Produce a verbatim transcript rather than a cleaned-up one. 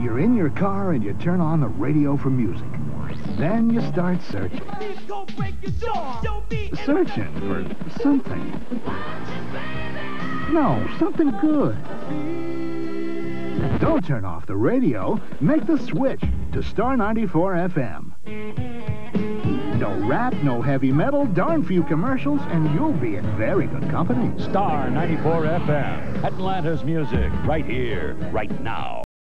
You're in your car and you turn on the radio for music. Then you start searching. Searching for something. No, something good. Don't turn off the radio. Make the switch to Star ninety-four F M. No rap, no heavy metal, darn few commercials, and you'll be in very good company. Star ninety-four F M. Atlanta's music, right here, right now.